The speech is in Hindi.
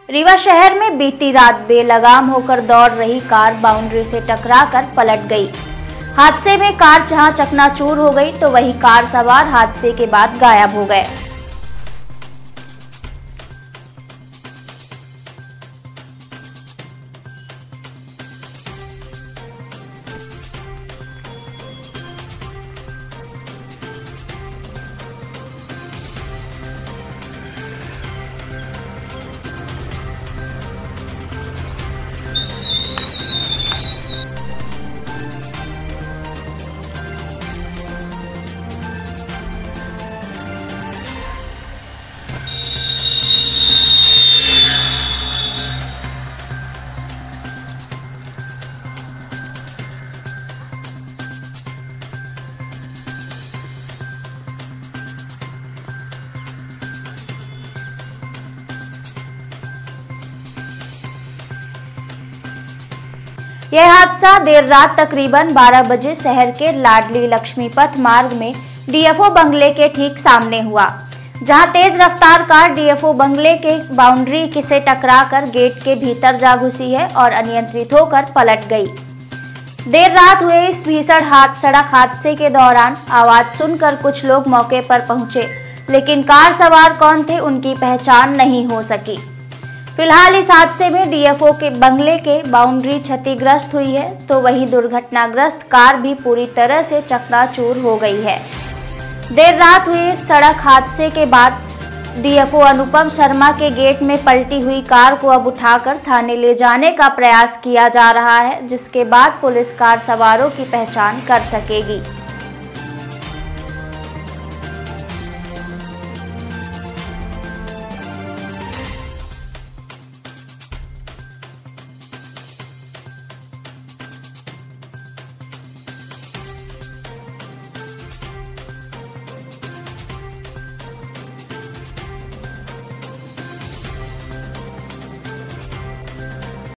रीवा शहर में बीती रात बेलगाम होकर दौड़ रही कार बाउंड्री से टकराकर पलट गई। हादसे में कार जहां चकनाचूर हो गई तो वहीं कार सवार हादसे के बाद गायब हो गए। यह हादसा देर रात तकरीबन 12 बजे शहर के लाडली लक्ष्मीपथ मार्ग में डीएफओ बंगले के ठीक सामने हुआ, जहां तेज रफ्तार कार डीएफओ बंगले के बाउंड्री से टकराकर गेट के भीतर जा घुसी है और अनियंत्रित होकर पलट गई। देर रात हुए इस भीषण सड़क हादसे के दौरान आवाज सुनकर कुछ लोग मौके पर पहुंचे, लेकिन कार सवार कौन थे उनकी पहचान नहीं हो सकी। फिलहाल इस हादसे में डीएफओ के बंगले के बाउंड्री क्षतिग्रस्त हुई है, तो वहीं दुर्घटनाग्रस्त कार भी पूरी तरह से चकनाचूर हो गई है। देर रात हुए इस सड़क हादसे के बाद डीएफओ अनुपम शर्मा के गेट में पलटी हुई कार को अब उठाकर थाने ले जाने का प्रयास किया जा रहा है, जिसके बाद पुलिस कार सवारों की पहचान कर सकेगी।